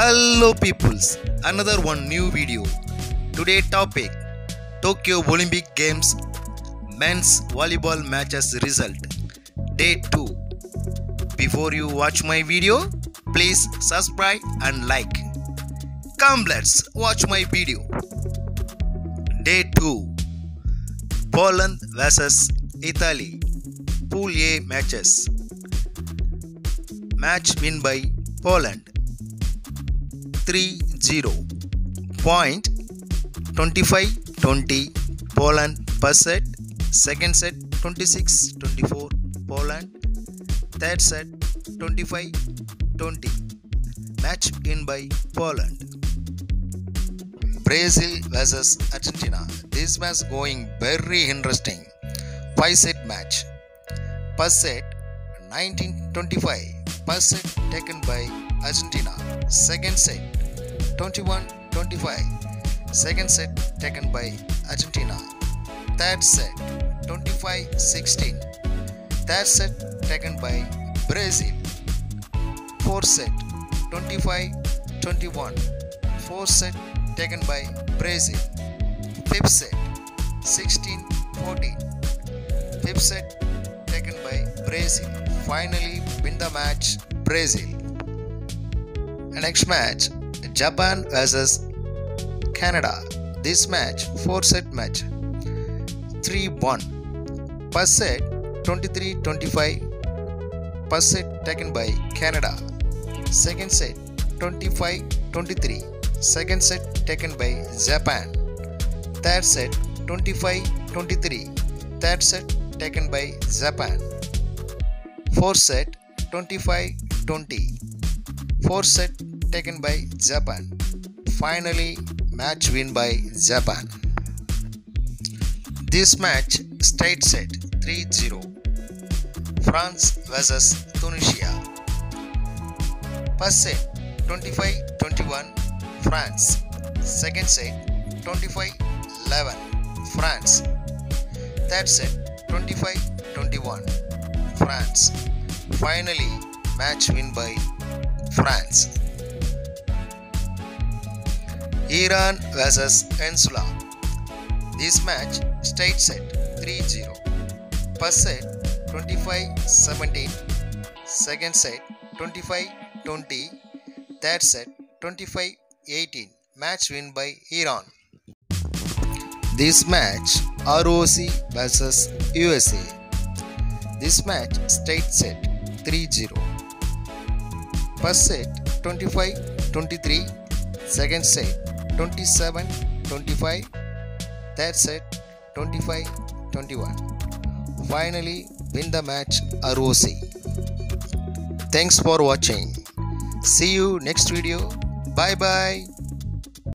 Hello peoples, another one new video. Today topic Tokyo Olympic Games men's volleyball matches result day 2. Before you watch my video, please subscribe and like. Come, let's watch my video. Day 2 Poland vs Italy Pool A matches. Match win by Poland 3-0. Point 25-20 Poland first set. Second set 26-24 Poland. Third set 25-20. Match win by Poland. Brazil vs Argentina. This match going very interesting. 5-set match. First set 19-25. First set taken by Argentina. Second set 21-25. Second set taken by Argentina. Third set 25-16. Third set taken by Brazil. Fourth set 25-21. Fourth set taken by Brazil. Fifth set 16-14. Fifth set taken by Brazil. Finally win the match Brazil. Next match Japan vs Canada. This match 4-set match 3-1. First set 23-25. First set taken by Canada. Second set 25-23. Second set taken by Japan. Third set 25-23. Third set taken by Japan. Fourth set 25-20. Fourth set taken by Japan. Finally match win by Japan. This match straight set 3-0. France vs Tunisia. First set 25-21 France. Second set 25-11 France. Third set 25-21 France. Finally match win by France. Iran vs Venezuela. This match straight set 3-0. First set 25-17. Second set 25-20. Third set 25-18. Match win by Iran. This match ROC vs USA. This match straight set 3-0. First set 25-23. Second set 27-25. Third set 25-21. Finally win the match ROC. Thanks for watching. See you next video. Bye bye.